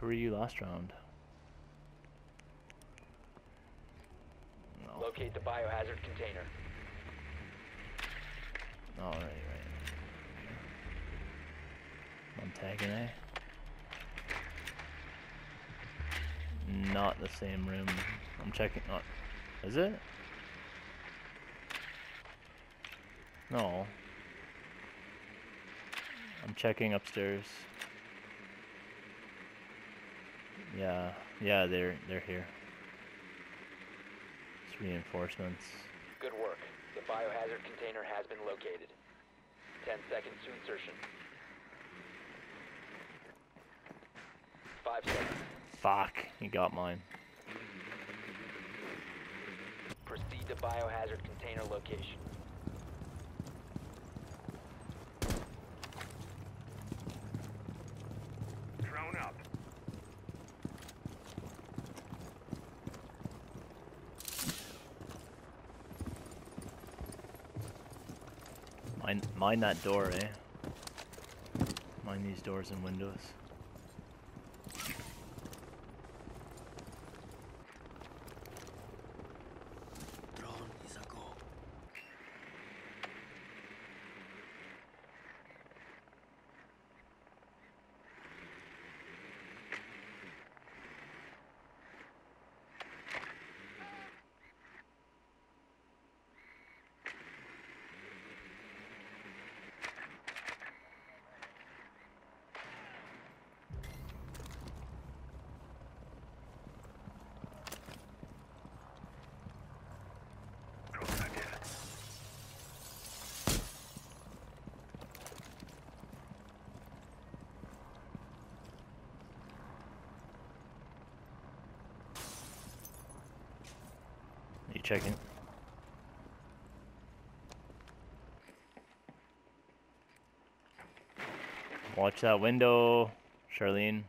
Who were you last round? No. Locate the biohazard container. Oh, right. I'm tagging A. Not the same room. I'm checking. Oh, is it? No. I'm checking upstairs. Yeah, they're here. It's reinforcements. Good work. The biohazard container has been located. 10 seconds to insertion. 5 seconds. Fuck, he got mine. Proceed to biohazard container location. Drone up. Mind that door, eh? Mind these doors and windows. Drone is a go. You checking? Watch that window, Charlene.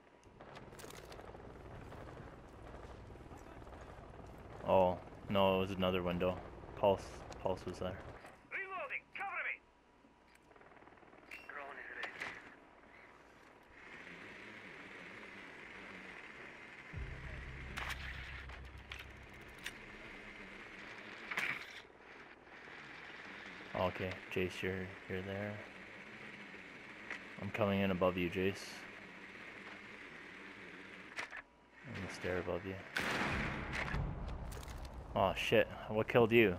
Oh, no, it was another window. Pulse was there. Reloading. Cover me. Drone is ready. Okay, Jace, you're there. I'm coming in above you, Jace. On the stair above you. Oh shit, what killed you?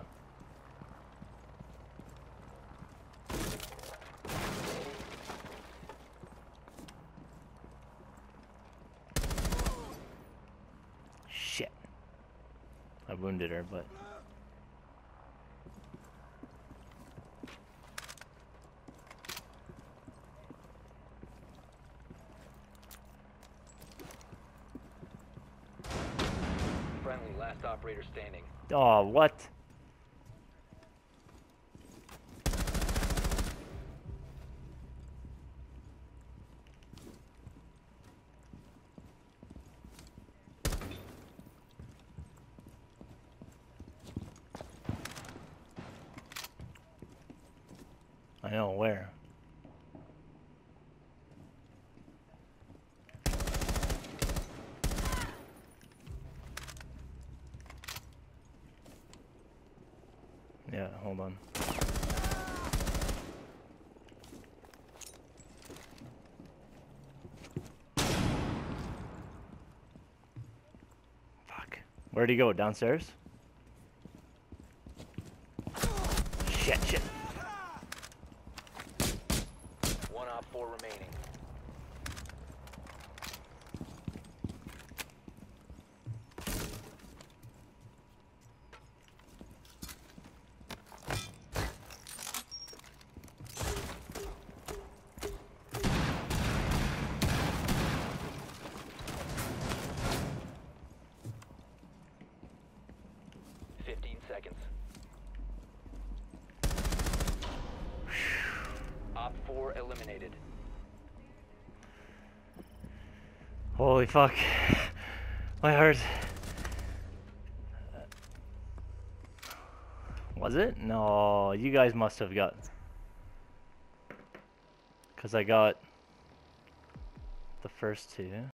Shit. I wounded her, but... Friendly, last operator standing. Oh, what? I know, where? Yeah, hold on. Fuck. Where'd he go? Downstairs? Shit. 1 op 4 remaining. Seconds. Op 4 eliminated. Holy fuck. My heart. Was it? No, you guys must have got... Because I got the first two.